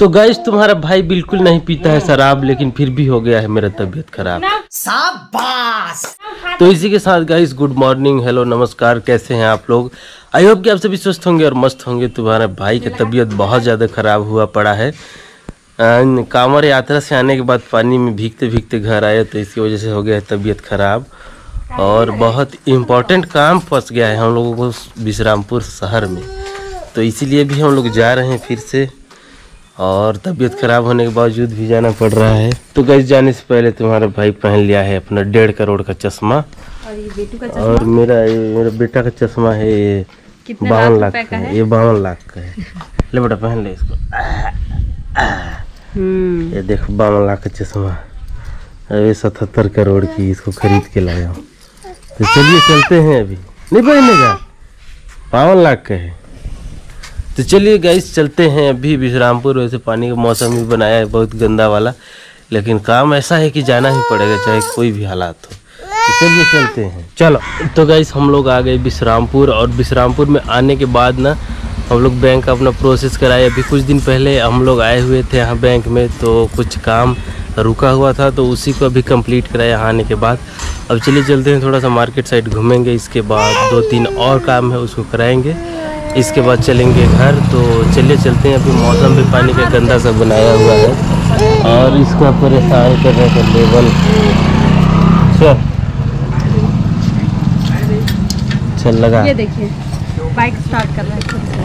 तो गाइस तुम्हारा भाई बिल्कुल नहीं पीता है शराब, लेकिन फिर भी हो गया है मेरा तबीयत खराब। शाबाश। तो इसी के साथ गाइस गुड मॉर्निंग, हेलो, नमस्कार, कैसे हैं आप लोग। आई होप कि आप सभी स्वस्थ होंगे और मस्त होंगे। तुम्हारा भाई का तबीयत बहुत ज़्यादा खराब हुआ पड़ा है। कांवड़ यात्रा से आने के बाद पानी में भीगते भीगते घर आए, तो इसकी वजह से हो गया है तबीयत खराब। और बहुत इम्पोर्टेंट काम फंस गया है हम लोगों को विश्रामपुर शहर में, तो इसीलिए भी हम लोग जा रहे हैं फिर से। और तबीयत खराब होने के बावजूद भी जाना पड़ रहा है। तो गाइस जाने से पहले तुम्हारा भाई पहन लिया है अपना 1.5 करोड़ का चश्मा, और ये बेटू का चश्मा, और मेरा बेटा का चश्मा है ये 52 लाख का है। ये 52 लाख का है। ले बेटा पहन ले इसको। ये देखो 52 लाख का चश्मा, ये 77 करोड़ की इसको खरीद के लाया हूँ। तो चलिए चलते हैं। अभी नहीं पहनेगा, 52 लाख का है। तो चलिए गाइस चलते हैं अभी विश्रामपुर। वैसे पानी का मौसम भी बनाया है बहुत गंदा वाला, लेकिन काम ऐसा है कि जाना ही पड़ेगा चाहे कोई भी हालात हो। तो चलिए चलते हैं, चलो। तो गाइस हम लोग आ गए विश्रामपुर, और विश्रामपुर में आने के बाद ना हम लोग बैंक का अपना प्रोसेस कराए। अभी कुछ दिन पहले हम लोग आए हुए थे यहाँ बैंक में, तो कुछ काम रुका हुआ था तो उसी को अभी कंप्लीट कराया यहाँ आने के बाद। अब चलिए चलते हैं, थोड़ा सा मार्केट साइड घूमेंगे, इसके बाद 2-3 और काम है उसको कराएंगे, इसके बाद चलेंगे घर। तो चलिए चलते हैं। अभी मौसम भी पानी का गंदा सा बनाया हुआ है और इसका परेशान कर रहे थे लेवल। चल लगा, ये देखिए बाइक स्टार्ट कर रहा है।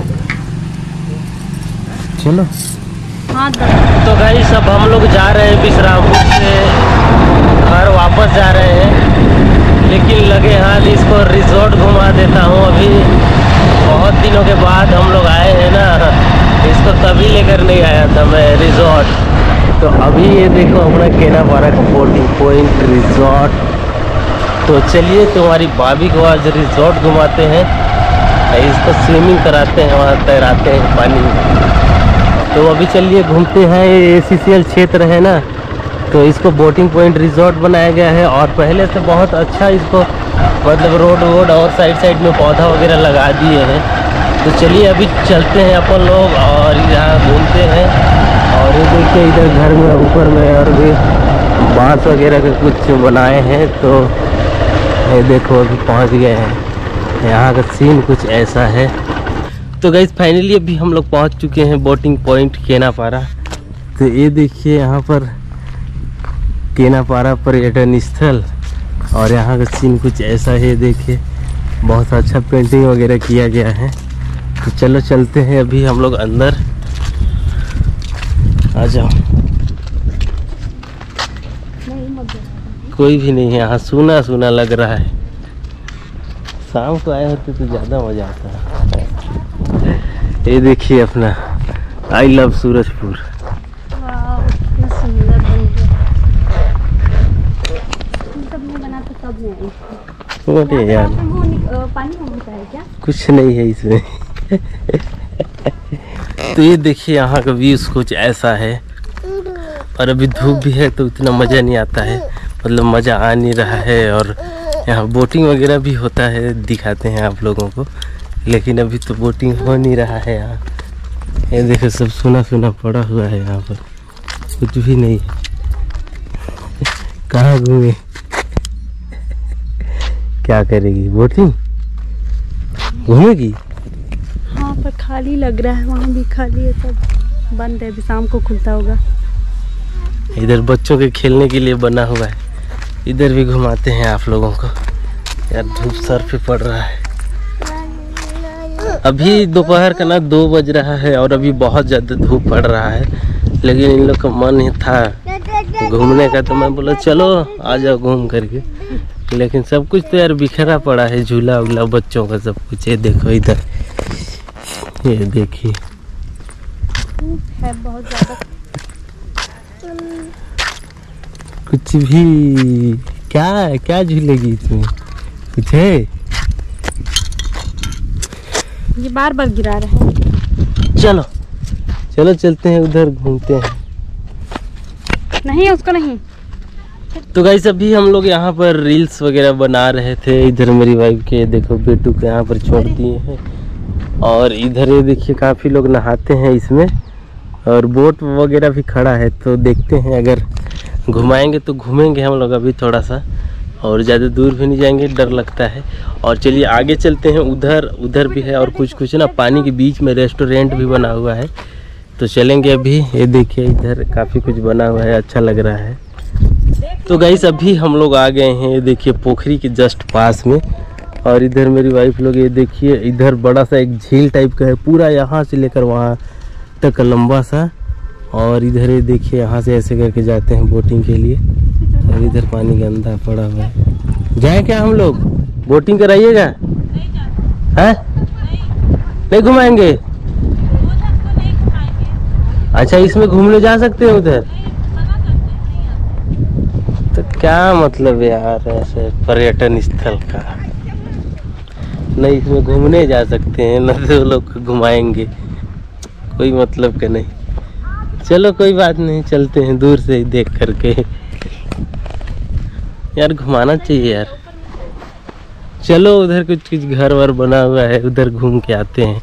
चलो। हाँ तो गाइस अब हम लोग जा रहे हैं विश्रामपुर से घर वापस जा रहे हैं, लेकिन लगे हाथ इसको रिजॉर्ट घुमा देता हूँ। अभी बहुत दिनों के बाद हम लोग आए हैं ना, इसको कभी लेकर नहीं आया था मैं रिजॉर्ट। तो अभी ये देखो अपना केनापारा का बोटिंग पॉइंट रिजॉर्ट। तो चलिए तुम्हारी भाभी को आज रिजॉर्ट घुमाते हैं, इसको स्विमिंग कराते हैं, वहाँ तैराते हैं पानी में। तो अभी चलिए घूमते हैं। ये ACCL क्षेत्र है ना, तो इसको बोटिंग पॉइंट रिजॉर्ट बनाया गया है, और पहले से बहुत अच्छा इसको मतलब रोड और साइड में पौधा वगैरह लगा दिए हैं। तो चलिए अभी चलते हैं अपन लोग और यहाँ घूमते हैं। और ये देखिए इधर घर में ऊपर में और भी बांस वगैरह के कुछ बनाए हैं। तो ये देखो अभी पहुँच गए हैं। यहाँ का सीन कुछ ऐसा है। तो गाइस फाइनली अभी हम लोग पहुँच चुके हैं बोटिंग पॉइंट केनापारा। तो ये देखिए यहाँ पर केनापारा पर्यटन स्थल, और यहाँ का सीन कुछ ऐसा है। देखिए बहुत अच्छा पेंटिंग वगैरह किया गया है। तो चलो चलते हैं अभी हम लोग अंदर। आ जाओ। कोई भी नहीं है यहाँ, सूना सूना लग रहा है। शाम को आए होते तो ज़्यादा मज़ा आता है। ये देखिए अपना आई लव सूरजपुर। अरे यार पानी होता है क्या? कुछ नहीं है इसमें। तो ये देखिए यहाँ का व्यूज कुछ ऐसा है, और अभी धूप भी है तो उतना मज़ा नहीं आता है, मतलब मज़ा आ नहीं रहा है। और यहाँ बोटिंग वगैरह भी होता है, दिखाते हैं आप लोगों को, लेकिन अभी तो बोटिंग हो नहीं रहा है यहाँ। ये देखो सब सुना सुना पड़ा हुआ है, यहाँ पर कुछ भी नहीं है। कहाँ घूमे, क्या करेगी, बोटिंग घूमेगी? हाँ पर खाली लग रहा है, वहाँ भी खाली है, सब बंद है, अभी शाम को खुलता होगा। इधर बच्चों के खेलने के लिए बना हुआ है, इधर भी घुमाते हैं आप लोगों को। यार धूप सर पे पड़ रहा है। अभी दोपहर का ना 2 बज रहा है और अभी बहुत ज़्यादा धूप पड़ रहा है, लेकिन इन लोग का मन ही था घूमने का, तो मैं बोला चलो आ जाओ घूम करके। लेकिन सब कुछ तो यार बिखरा पड़ा है, झूला उला बच्चों का सब कुछ। ये देखो इधर, ये देखिए है बहुत ज़्यादा। कुछ भी क्या झूलेगी इसमें, कुछ है? ये बार बार गिरा रहा है। चलो चलो चलते हैं उधर, घूमते हैं। नहीं उसको नहीं। तो गाइस अभी हम लोग यहाँ पर रील्स वगैरह बना रहे थे। इधर मेरी वाइफ के देखो बेटू को यहाँ पर छोड़ दिए हैं, और इधर ये देखिए काफ़ी लोग नहाते हैं इसमें। और बोट वगैरह भी खड़ा है, तो देखते हैं अगर घुमाएंगे तो घूमेंगे हम लोग अभी थोड़ा सा, और ज़्यादा दूर भी नहीं जाएंगे, डर लगता है। और चलिए आगे चलते हैं। उधर भी है और कुछ ना पानी के बीच में रेस्टोरेंट भी बना हुआ है, तो चलेंगे अभी। ये देखिए इधर काफ़ी कुछ बना हुआ है, अच्छा लग रहा है। तो गाइस अभी हम लोग आ गए हैं, ये देखिए पोखरी के जस्ट पास में। और इधर मेरी वाइफ लोग, ये देखिए इधर बड़ा सा एक झील टाइप का है, पूरा यहाँ से लेकर वहाँ तक लंबा सा। और इधर ये देखिए यहाँ से ऐसे करके जाते हैं बोटिंग के लिए। और इधर पानी गंदा पड़ा हुआ है, जाए क्या हम लोग? बोटिंग कराइएगा? हैं? नहीं घुमाएंगे? अच्छा इसमें घूमने जा सकते हैं उधर? तो क्या मतलब यार ऐसे पर्यटन स्थल का, नहीं इसमें घूमने जा सकते हैं न तो लोग घुमाएंगे, कोई मतलब का नहीं। चलो कोई बात नहीं, चलते हैं दूर से ही देख करके। यार घुमाना चाहिए यार। चलो उधर कुछ घर वर बना हुआ है, उधर घूम के आते हैं।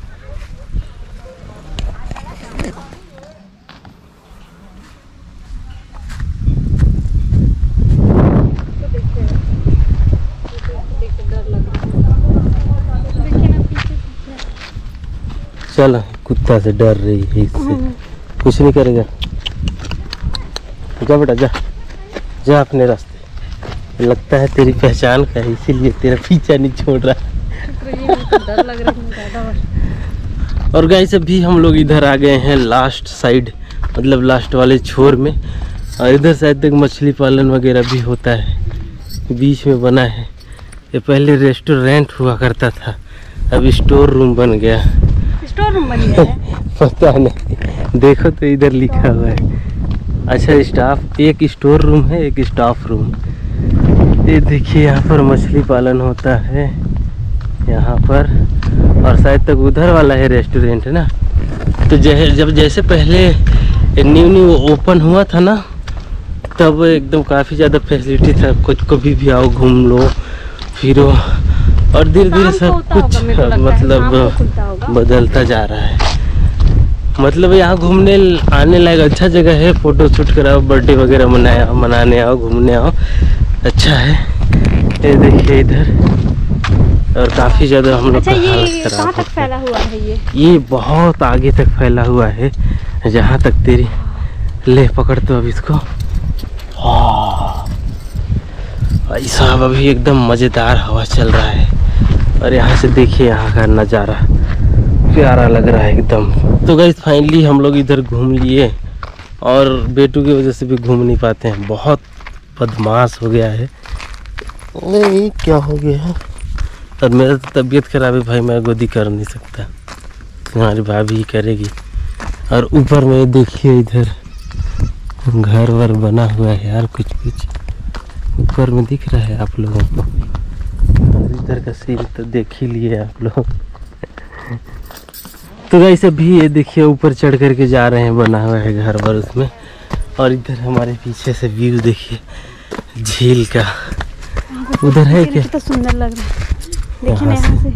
चलो कुत्ता से डर रही है, इससे कुछ नहीं करेगा। जा बेटा जा, जा अपने रास्ते। लगता है तेरी पहचान का है, इसीलिए तेरा पीछा नहीं छोड़ रहा। डर लग रहा है। और गाइस अभी हम लोग इधर आ गए हैं लास्ट साइड, मतलब लास्ट वाले छोर में। और इधर शायद तक मछली पालन वगैरह भी होता है, बीच में बना है। ये पहले रेस्टोरेंट हुआ करता था, अब स्टोर रूम बन गया। स्टोर रूम बन गया है? पता नहीं, देखो तो इधर लिखा हुआ है। अच्छा स्टाफ, एक स्टोर रूम है एक स्टाफ रूम। ये देखिए यहाँ पर मछली पालन होता है यहाँ पर। और शायद तक उधर वाला है रेस्टोरेंट है ना। तो जब जैसे पहले न्यू ओपन हुआ था ना, तब एकदम काफ़ी ज़्यादा फैसिलिटी था, कुछ कभी भी आओ घूम लो फिरो। और धीरे धीरे सब कुछ मतलब बदलता जा रहा है। मतलब यहाँ घूमने आने लायक अच्छा जगह है, फोटो शूट कराओ, बर्थडे वगैरह मनाने आओ, घूमने आओ, अच्छा है। ये देखिए इधर, और काफ़ी ज़्यादा हम लोग अच्छा, ये कहाँ तक फैला हुआ है? ये बहुत आगे तक फैला हुआ है, जहाँ तक तेरी ले पकड़ तो अब इसको। भाई साहब अभी एकदम मज़ेदार हवा चल रहा है। और यहाँ से देखिए यहाँ का नज़ारा प्यारा लग रहा है एकदम। तो गाइस फाइनली हम लोग इधर घूम लिए, और बेटू की वजह से भी घूम नहीं पाते हैं, बहुत बदमाश हो गया है। नहीं क्या हो गया है? और मेरा तो तबीयत खराब है भाई, मैं गोदी कर नहीं सकता, तुम्हारी भाभी ही करेगी। और ऊपर में देखिए इधर घर वर बना हुआ है यार, कुछ ऊपर में दिख रहा है आप लोगों को। और इधर का सीन तो देख ही लिए आप लोग। तो गाइस अभी ये देखिए ऊपर चढ़ करके जा रहे हैं, बना हुआ है घर वर उसमें। और इधर हमारे पीछे से व्यू देखिए झील का, उधर है क्या? तो सुंदर लग रहा है, देखिए ना यहाँ से।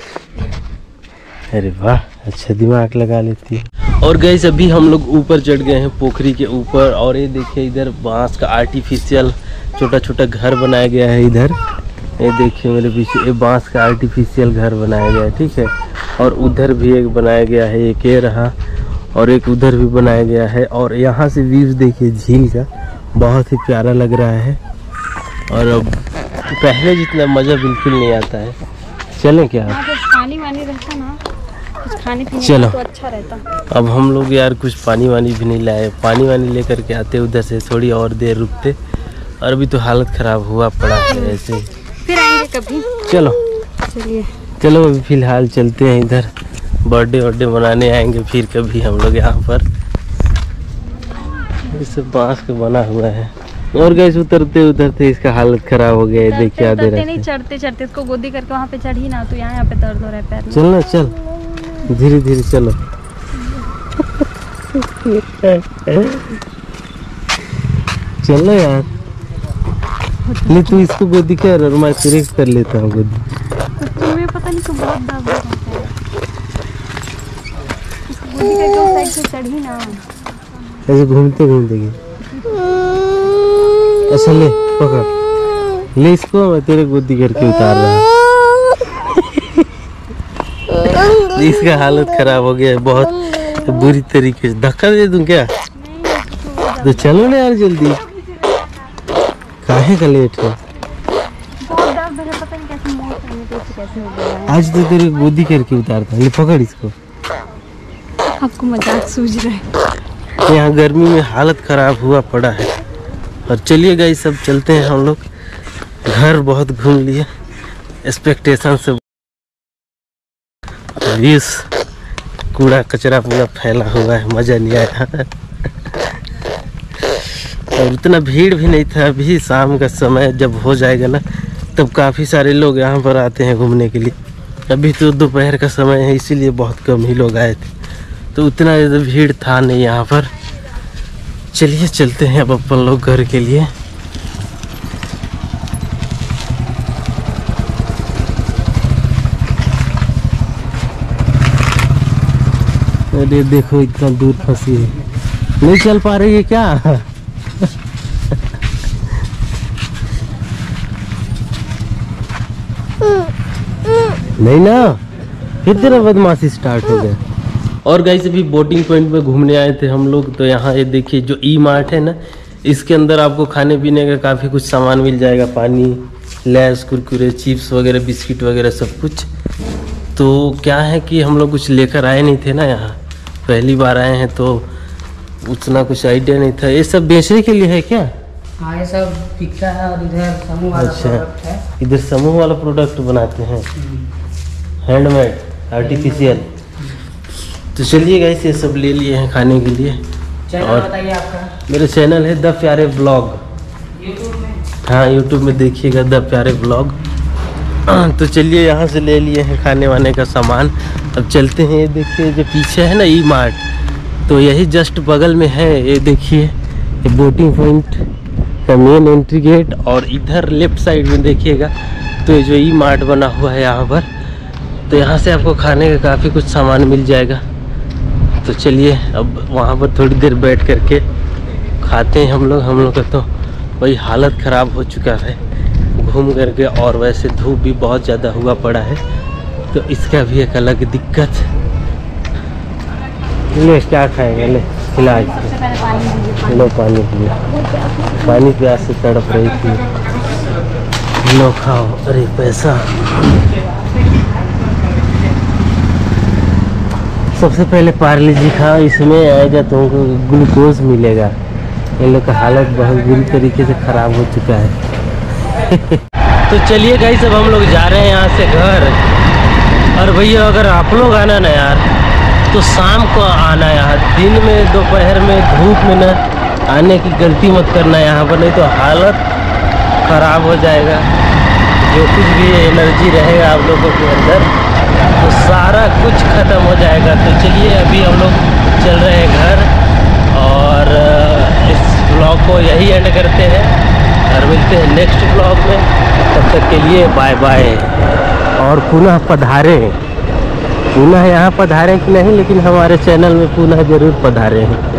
अरे वाह, अच्छा दिमाग लगा लेती है। और गाइस अभी हम लोग ऊपर चढ़ गए हैं पोखरी के ऊपर। और ये देखिए इधर बांस का आर्टिफिशियल छोटा छोटा घर बनाया गया है। इधर ये देखिए मेरे पीछे, ये बांस का आर्टिफिशियल घर बनाया गया है, ठीक है। और उधर भी एक बनाया गया है, एक ये रहा, और एक उधर भी बनाया गया है। और यहाँ से व्यूज देखिए झील का, बहुत ही प्यारा लग रहा है। और अब पहले जितना मज़ा बिल्कुल नहीं आता है। चलें क्या? पानी वानी रहता ना, कुछ खाने पीने चलो तो अच्छा रहता। अब हम लोग यार कुछ पानी वानी भी नहीं लाए, पानी वानी लेकर के आते उधर से, थोड़ी और देर रुकते। और अभी तो हालत ख़राब हुआ पड़ा है ऐसे। फिर आएंगे कभी। चलो चलिए चलो अभी फ़िलहाल चलते हैं, इधर बर्थडे मनाने आएंगे फिर कभी हम लोग यहाँ पर। ये सब बांस का बना हुआ है। और गैस उतरते इसका हालत खराब हो गया है, देखिए आधे रास्ते। नहीं चढ़ते इसको गोदी करके वहाँ पे चढ़ी ना, तो यहाँ पे दर्द हो रहा है पैर में। चल ना, चल धीरे धीरे चलो। चलो यार, नहीं तू इसको गोदी कर और मैं फिर कर लेता हूँ गोदी। तो तुम्हें पता नहीं, तो बहुत दर्द होता है। गोदी करके उस साइड से चढ़ी ना। ऐसे घूमते घूमते गए। ऐसा ले पकड़, ले इसको, मैं तेरे गोदी करके उतार रहा हूँ। इसका हालत खराब हो गया है बहुत बुरी तरीके से। धक्का दे दूं क्या? तो चलो ना यार जल्दी, काहे का लेट है? आज तो तेरे गोदी करके उतारता। ले पकड़ इसको। आपको मजाक सूझ रहा है? यहाँ गर्मी में हालत खराब हुआ पड़ा है। और चलिए गाइस सब चलते हैं हम लोग घर। बहुत घूम लिए एक्सपेक्टेशन से। इस कूड़ा कचरा पूरा फैला हुआ है, मज़ा नहीं आया। और उतना भीड़ भी नहीं था। अभी शाम का समय जब हो जाएगा ना, तब काफ़ी सारे लोग यहाँ पर आते हैं घूमने के लिए। अभी तो दोपहर का समय है, इसीलिए बहुत कम ही लोग आए थे, तो उतना ज़्यादा भीड़ था नहीं यहाँ पर। चलिए चलते हैं अब अपन लोग घर के लिए। अरे देखो इतना दूर फंसी है, नहीं चल पा रही है क्या? नहीं ना, फिर तेरा बदमाशी स्टार्ट हो गया। और गाइस अभी बोटिंग पॉइंट में घूमने आए थे हम लोग, तो यहाँ ये देखिए जो ई मार्ट है ना, इसके अंदर आपको खाने पीने का काफ़ी कुछ सामान मिल जाएगा। पानी, लेस, कुरकुरे, चिप्स वगैरह, बिस्किट वगैरह सब कुछ। तो क्या है कि हम लोग कुछ लेकर आए नहीं थे ना, यहाँ पहली बार आए हैं, तो उतना कुछ आइडिया नहीं था। ये सब बेचने के लिए है क्या? हाँ ये सब बिकता है। और इधर समूह वाला प्रोडक्ट है। इधर समूह वाला प्रोडक्ट बनाते हैं, हैंडमेड, आर्टिफिशियल। तो चलिए गाइस ये सब ले लिए हैं खाने के लिए। चैनल बताइए आपका? मेरा चैनल है द प्यारे ब्लॉग। यूट्यूब में? हाँ यूट्यूब में देखिएगा द प्यारे ब्लॉग। तो चलिए यहाँ से ले लिए हैं खाने वाने का सामान। अब चलते हैं। ये देखिए जो पीछे है ना ई मार्ट, तो यही जस्ट बगल में है। ये देखिए ये बोटिंग पॉइंट का मेन एंट्री गेट। और इधर लेफ्ट साइड में देखिएगा तो ये जो ई मार्ट बना हुआ है यहाँ पर, तो यहाँ से आपको खाने का काफ़ी कुछ सामान मिल जाएगा। तो चलिए अब वहाँ पर थोड़ी देर बैठ करके खाते हैं हम लोग का तो वही हालत ख़राब हो चुका है घूम करके। और वैसे धूप भी बहुत ज़्यादा हुआ पड़ा है, तो इसका भी एक अलग दिक्कत। ले क्या खाएगा, ले खिला इसको। लो पानी पिए, पानी प्यास से तड़प रही थी। लो खाओ। अरे पैसा। सबसे पहले पार्ले जी खाओ, इसमें आएगा तुमको ग्लूकोज मिलेगा। इन लोग का हालत बहुत बुरी तरीके से ख़राब हो चुका है। तो चलिए गाइस अब हम लोग जा रहे हैं यहाँ से घर। और भैया अगर आप लोग आना ना यार, तो शाम को आना यार। दिन में दोपहर में धूप में ना आने की गलती मत करना यहाँ पर, नहीं तो हालत ख़राब हो जाएगा। जो कुछ भी एनर्जी रहेगा आप लोगों के अंदर, तो सारा कुछ ख़त्म हो जाएगा। तो चलिए अभी हम लोग चल रहे हैं घर, और इस ब्लॉग को यही एंड करते हैं और मिलते हैं नेक्स्ट ब्लॉग में। तब तक के लिए बाय बाय। और पुनः पधारें, पुनः यहाँ पधारें कि नहीं, लेकिन हमारे चैनल में पुनः ज़रूर पधारें।